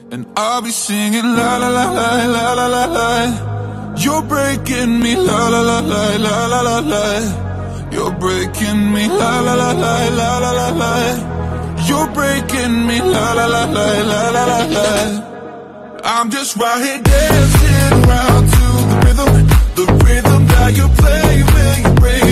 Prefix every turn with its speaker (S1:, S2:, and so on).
S1: and I'll be singing la la la la la la la la. You're breaking me la la la la la la la la. You're breaking me la la la la la la la la. You're breaking me la la la la la la la la. I'm just right here dancing around to the rhythm that you play when you break